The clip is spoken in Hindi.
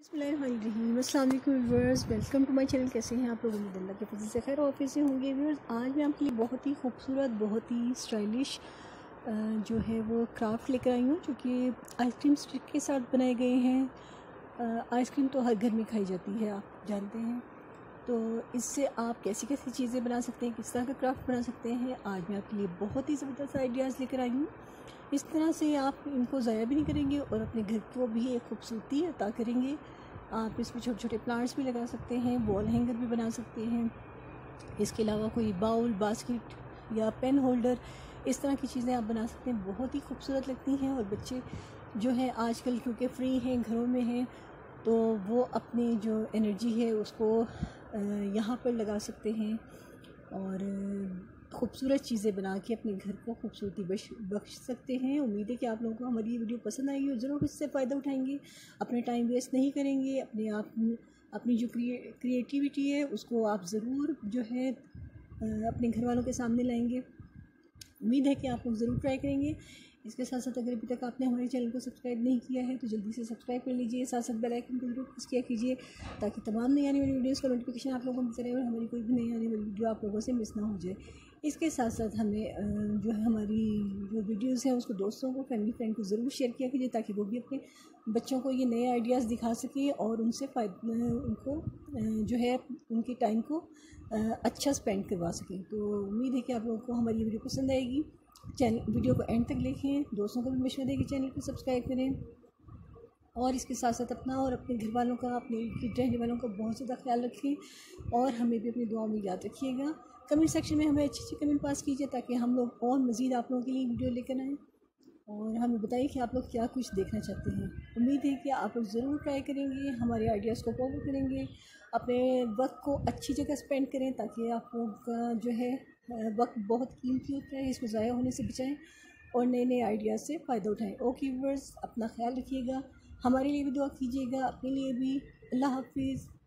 बिस्मिल्लाहिर्रहमानिर्रहीम। अस्सलाम वालेकुम viewers, welcome to my channel. कैसे हैं आप लोग? उम्मीद अल्लाह के फजल से खैर ऑफिस से होंगे। व्यूअर्स, आज मैं आपके लिए बहुत ही खूबसूरत, बहुत ही स्टाइलिश जो है वो क्राफ्ट लेकर आई हूँ, जो कि आइसक्रीम स्टिक के साथ बनाए गए हैं। आइसक्रीम तो हर घर में खाई जाती है, आप जानते हैं। तो इससे आप कैसी कैसी चीज़ें बना सकते हैं, किस तरह का क्राफ्ट बना सकते हैं, आज मैं आपके लिए बहुत ही ज़बरदस्त आइडियाज़ लेकर आई हूँ। इस तरह से आप इनको ज़ाया भी नहीं करेंगे और अपने घर को भी एक खूबसूरती अता करेंगे। आप इसमें छोटे छोटे प्लांट्स भी लगा सकते हैं, वॉल हैंगर भी बना सकते हैं। इसके अलावा कोई बाउल, बास्केट या पेन होल्डर, इस तरह की चीज़ें आप बना सकते हैं, बहुत ही खूबसूरत लगती हैं। और बच्चे जो हैं आजकल क्योंकि फ्री हैं, घरों में हैं, तो वो अपनी जो एनर्जी है उसको यहाँ पर लगा सकते हैं और खूबसूरत चीज़ें बना के अपने घर को खूबसूरती बख्श सकते हैं। उम्मीद है कि आप लोगों को हमारी ये वीडियो पसंद आएगी और ज़रूर इससे फ़ायदा उठाएंगे, अपने टाइम वेस्ट नहीं करेंगे, अपनी जो क्रिएटिविटी है उसको आप ज़रूर जो है अपने घर वालों के सामने लाएंगे। उम्मीद है कि आप लोग ज़रूर ट्राई करेंगे। इसके साथ साथ अगर अभी तक आपने हमारे चैनल को सब्सक्राइब नहीं किया है तो जल्दी से सब्सक्राइब कर लीजिए, साथ साथ बेल आइकन को जरूर प्रेस किया कीजिए ताकि तमाम नई आने वाली वीडियोज़ का नोटिफिकेशन आप लोगों को मिलता रहे और हमारी कोई भी नई आने वाली वीडियो आप लोगों से मिस ना हो जाए। इसके साथ साथ हमें जो है हमारी जो वीडियोज़ हैं उसको दोस्तों को, फैमिली फ्रेंड को ज़रूर शेयर किया कीजिए ताकि वो भी अपने बच्चों को ये नए आइडियाज़ दिखा सकें और उनसे उनको जो है उनके टाइम को अच्छा स्पेंड करवा सकें। तो उम्मीद है कि आप लोगों को हमारी वीडियो पसंद आएगी। चैनल वीडियो को एंड तक देखें, दोस्तों को भी मशवरा दें कि चैनल को सब्सक्राइब करें और इसके साथ साथ अपना और अपने घर वालों का, अपने रहने वालों का बहुत ज़्यादा ख्याल रखें और हमें भी अपनी दुआओं में याद रखिएगा। कमेंट सेक्शन में हमें अच्छे अच्छे कमेंट पास कीजिए ताकि हम लोग और मज़ीद आप लोगों के लिए वीडियो लेकर आएँ और हमें बताइए कि आप लोग क्या कुछ देखना चाहते हैं। उम्मीद है कि आप लोग ज़रूर ट्राई करेंगे, हमारे आइडियाज़ को फॉलो करेंगे, अपने वक्त को अच्छी जगह स्पेंड करें ताकि आप लोग का जो है वक्त बहुत कीमती होता है, इसको ज़ाया होने से बचाएं और नए नए आइडियाज़ से फ़ायदा उठाएं। ओके व्यूअर्स, अपना ख्याल रखिएगा, हमारे लिए भी दुआ कीजिएगा, अपने लिए भी। अल्लाह हाफिज़।